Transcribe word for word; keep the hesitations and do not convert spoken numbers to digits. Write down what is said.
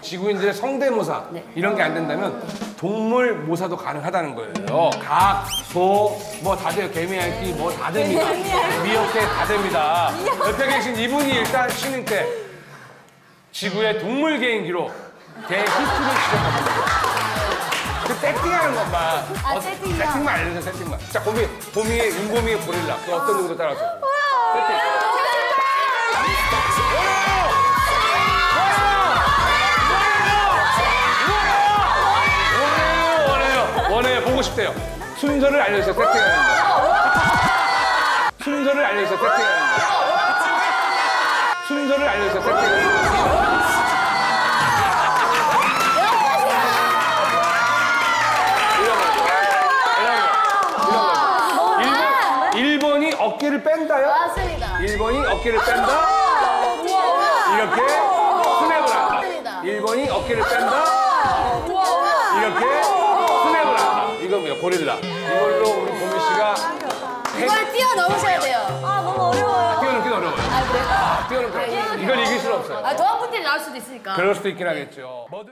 지구인들의 성대모사 네. 이런 게 안 된다면 동물 모사도 가능하다는 거예요. 각, 소, 뭐 다 돼요. 개미핥기 뭐 다 됩니다. 미역회 다 됩니다. 옆에 계신 이분이 일단 쉬는 때 지구의 동물 개인기로 대히트를 시작합니다. 그 세팅하는 것만. 아, 어, 세팅이요? 세팅만 알려줘, 세팅만. 자, 곰이, 곰이의, 윤곰이의 고릴라. 그 어떤 누구도 따라서. 세팅. 원해요, 원해요, 원해요. 보고 싶대요. 순서를 알려주세요, 세팅하는 거. 순서를 알려주세요, 세팅하는 거. 순서를 알려주세요, 세팅하는 거. 일 번이 어깨를 뺀다요? 맞습니다. 일 번이 어깨를 뺀다? 이렇게 스냅을 한다. 일 번이 어깨를 뺀다? 이렇게 스냅을 한다. 이건 뭐야? 고릴라. 이걸로 우리 보미 씨가 이걸 뛰어넘으셔야 돼요. 아 너무 어려워요. 뛰어넘기 어려워요. 아, 그래요? 뛰어넘기 어려워요. 이걸 이길 수는 없어요. 아, 더 한 분들이 나올 수도 있으니까. 그럴 수도 있긴 하겠죠.